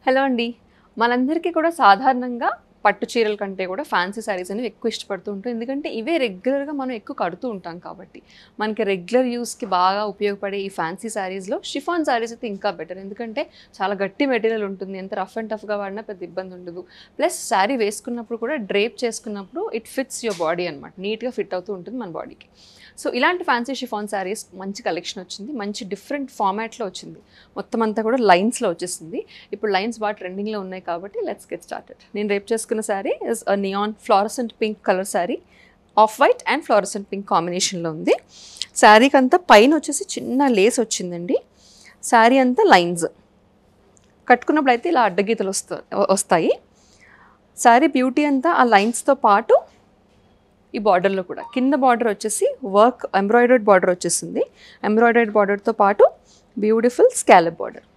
Hello అండి. మనందరికీ కూడా సాధారణంగా పట్టు చీరల కంటే కూడా ఫ్యాన్సీ శారీస్ అనేవి ఎక్కువ ఇష్టపడుతూ ఉంటాం. ఎందుకంటే ఇవే రెగ్యులర్‌గా మనం ఎక్కువ కడుతూ ఉంటాం కాబట్టి. మనకి రెగ్యులర్ యూస్‌కి బాగా ఉపయోగపడే ఈ ఫ్యాన్సీ శారీస్‌లో షిఫాన్ శారీస్ అయితే ఇంకా బెటర్. ఎందుకంటే చాలా గట్టి మెటీరియల్ ఉంటుంది. ఎంత రఫ్ అండ్ టఫ్‌గా వాడినా పెద్ద ఇబ్బంది ఉండదు. ప్లస్ శారీ వేసుకున్నప్పుడు కూడా డ్రేప్ చేసుకున్నప్పుడు ఇట్ ఫిట్స్ యువర్ బాడీ అనమాట. నీట్‌గా ఫిట్ అవుతూ ఉంటుంది మన బాడీకి. సో ఇలాంటి ఫ్యాన్సీ షిఫాన్ శారీస్ మంచి కలెక్షన్ వచ్చింది. మంచి డిఫరెంట్ ఫార్మాట్‌లో వచ్చింది. మొత్తం అంతా కూడా లైన్స్‌లో వచ్చేసింది. ఇప్పుడు లైన్స్ బాగా ట్రెండింగ్‌లో ఉన్నాయి కాబట్టి లెట్స్ గెట్ స్టార్టెడ్. నేను రేపు చేసుకున్న sari is a neon fluorescent pink colour sari. Off white and fluorescent pink కాంబినేషన్లో ఉంది. శారీకి అంతా పైన వచ్చేసి చిన్న లేస్ వచ్చిందండి. శారీ అంతా లైన్స్. కట్టుకున్నప్పుడు అయితే ఇలా అడ్డగీతలు వస్తాయి. శారీ బ్యూటీ అంతా ఆ లైన్స్తో పాటు ఈ బార్డర్లో కూడా కింద బార్డర్ వచ్చేసి వర్క్ ఎంబ్రాయిడర్డ్ బార్డర్ వచ్చేసింది. ఎంబ్రాయిడర్డ్ బార్డర్తో పాటు బ్యూటిఫుల్ స్కాలప్ బార్డర్.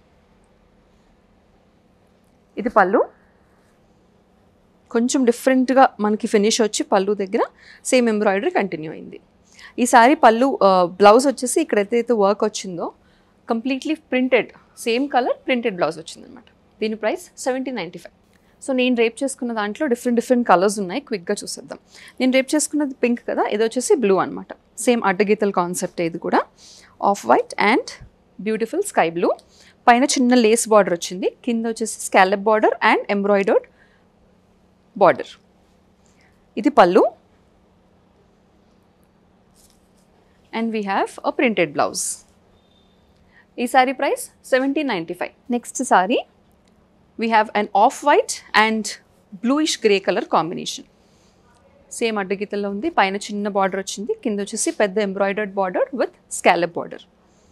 ఇది పళ్ళు. కొంచెం డిఫరెంట్గా మనకి ఫినిష్ వచ్చి పళ్ళు దగ్గర సేమ్ ఎంబ్రాయిడరీ కంటిన్యూ అయింది. ఈ సారీ పళ్ళు బ్లౌజ్ వచ్చేసి ఇక్కడైతే వర్క్ వచ్చిందో completely printed same colour printed blouse వచ్చిందనమాట. దీని ప్రైస్ 1795. సో నేను రేప్ చేసుకున్న దాంట్లో డిఫరెంట్ కలర్స్ ఉన్నాయి. క్విక్గా చూసేద్దాం. నేను రేప్ చేసుకున్నది పింక్ కదా, ఇది వచ్చేసి బ్లూ అనమాట. సేమ్ అడ్డగీతల కాన్సెప్ట్. ఇది కూడా off white and beautiful sky blue. పైన చిన్న లేస్ బార్డర్ వచ్చింది. కింద వచ్చేసి scallop border and embroidered border. ఇది పళ్ళు and we have a printed blouse. ఈ sari price 1795. Next sari we have an off-white and bluish grey color combination. Same అడ్డగీతల్లో ఉంది. పైన చిన్న బార్డర్ వచ్చింది. కింద వచ్చేసి పెద్ద embroidered border with scallop border.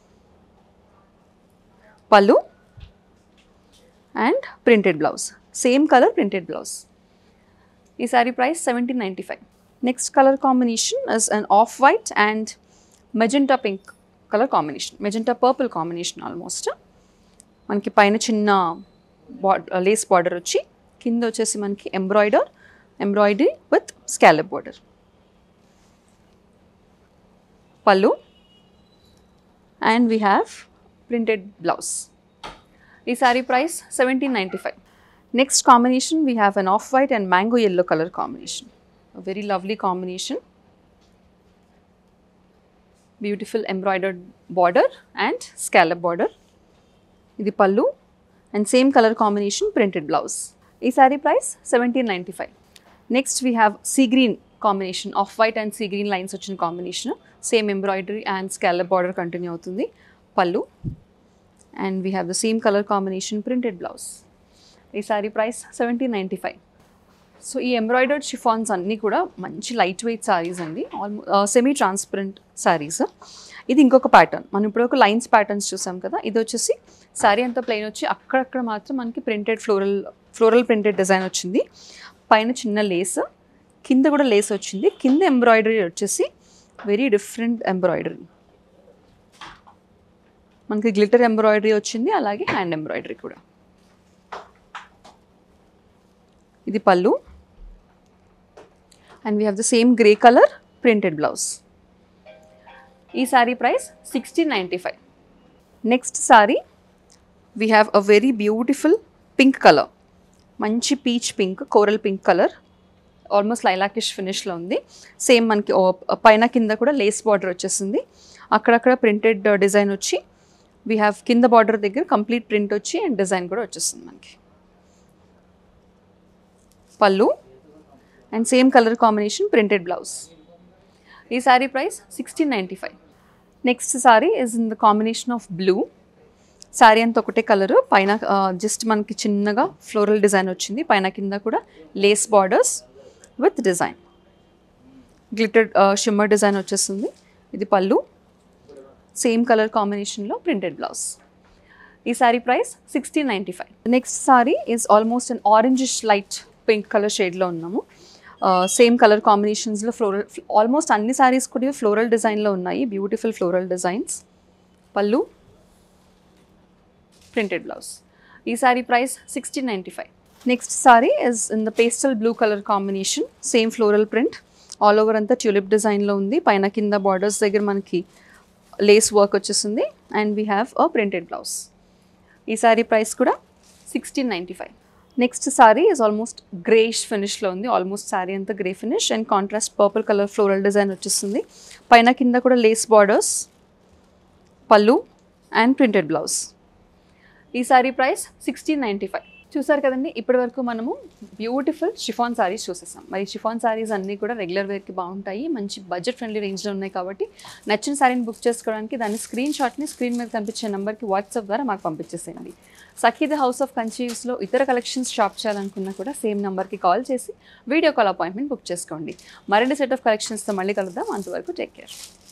పళ్ళు and printed blouse. Same colour printed blouse. ఈ sari price 1795. Next colour combination is an off-white and magenta pink colour combination. Magenta purple combination almost. మనకి పైన చిన్న లేస్ బార్డర్ వచ్చి కింద వచ్చేసి మనకి ఎంబ్రాయిడరీ విత్ స్కాలప్ బార్డర్. పళ్ళు and we have printed blouse. ఈ sari price 1795. Next combination we have an off white and mango yellow colour combination. Very lovely combination. Beautiful embroidered border and scallop border. ఇది పళ్ళు and same colour combination printed blouse. ఈ sari price 1795. Next we have sea green combination. Off white and sea green lines వచ్చిన combination. Same embroidery and scallop border continue అవుతుంది. పళ్ళు and we have the same colour combination printed blouse. ఈ sari price 1795. So ఈ embroidered chiffons అన్నీ కూడా మంచి light weight saris అండి. Semi transparent saris. ఇది ఇంకొక ప్యాటర్న్. మనం ఇప్పుడు ఒక లైన్స్ ప్యాటర్న్స్ చూసాం కదా. ఇది వచ్చేసి శారీ అంతా ప్లెయిన్ వచ్చి అక్కడక్కడ మాత్రం మనకి ప్రింటెడ్ ఫ్లోరల్ ప్రింటెడ్ డిజైన్ వచ్చింది. పైన చిన్న లేస్, కింద కూడా లేస్ వచ్చింది. కింద ఎంబ్రాయిడరీ వచ్చేసి వెరీ డిఫరెంట్ ఎంబ్రాయిడరీ. మనకి గ్లిటర్ ఎంబ్రాయిడరీ వచ్చింది, అలాగే హ్యాండ్ ఎంబ్రాయిడరీ కూడా. ఇది పళ్ళు and we have the same grey colour printed blouse. ఈ sari price 1695. Next sari we have a very beautiful pink colour. మంచి peach pink, coral pink colour. Almost lilacish ఫినిష్లో ఉంది. సేమ్ మనకి పైన కింద కూడా లేస్ బార్డర్ వచ్చేసింది. అక్కడక్కడ ప్రింటెడ్ డిజైన్ వచ్చి వీ హ్యావ్ కింద బార్డర్ దగ్గర కంప్లీట్ ప్రింట్ వచ్చి అండ్ డిజైన్ కూడా వచ్చేస్తుంది మనకి. పళ్ళు and same colour combination printed blouse. ఈ sari price 1695. Next sari is in the combination of blue. Sari అంతా ఒకటే కలరు. పైన జస్ట్ మనకి చిన్నగా ఫ్లోరల్ డిజైన్ వచ్చింది. పైన కింద కూడా lace borders with design. Glitter shimmer design వచ్చేస్తుంది. ఇది పళ్ళు సేమ్ కలర్ కాంబినేషన్లో ప్రింటెడ్ బ్లౌజ్. ఈ sari price 1695. Next sari is almost an orangish light pink colour షేడ్లో ఉన్నాము. సేమ్ కలర్ కాంబినేషన్స్లో ఆల్మోస్ట్ అన్ని సారీస్ కూడా ఫ్లోరల్ డిజైన్లో ఉన్నాయి. Beautiful floral designs. పళ్ళు ప్రింటెడ్ బ్లౌజ్. ఈ sari price 1695. Next sari is in the pastel blue colour combination. Same floral print all over అంతా tulip డిజైన్లో ఉంది. పైన కింద బార్డర్స్ దగ్గర మనకి లేస్ వర్క్ వచ్చేసింది and we have a printed blouse. ఈ సారీ ప్రైస్ కూడా 1695. Next sari is almost greyish ఫినిష్లో ఉంది. ఆల్మోస్ట్ సారీ అంతా grey finish and contrast purple colour floral design వచ్చేస్తుంది. పైన కింద కూడా లేస్ బార్డర్స్, పళ్ళు అండ్ ప్రింటెడ్ బ్లౌజ్. ఈ సారీ ప్రైస్ 1695. చూసారు కదండి, ఇప్పటి వరకు మనము బ్యూటిఫుల్ షిఫాన్ సారీస్ చూసేసాం. మరి షిఫాన్ సారీస్ అన్నీ కూడా రెగ్యులర్ వేర్కి బాగుంటాయి, మంచి బడ్జెట్ ఫ్రెండ్లీ రేంజ్లో ఉన్నాయి. కాబట్టి నచ్చిన సారీని బుక్ చేసుకోవడానికి దాని స్క్రీన్ షాట్ని స్క్రీన్ మీద కనిపించే నెంబర్కి వాట్సాప్ ద్వారా మాకు పంపించేసేయండి. సఖీ ది హౌస్ ఆఫ్ కంచీవ్స్లో ఇతర కలెక్షన్స్ షాప్ చేయాలనుకున్నా కూడా సేమ్ నెంబర్కి కాల్ చేసి వీడియో కాల్ అపాయింట్మెంట్ బుక్ చేసుకోండి. మరిన్ని సెట్ ఆఫ్ కలెక్షన్స్తో మళ్ళీ కలుద్దాం. అంతవరకు టేక్ కేర్.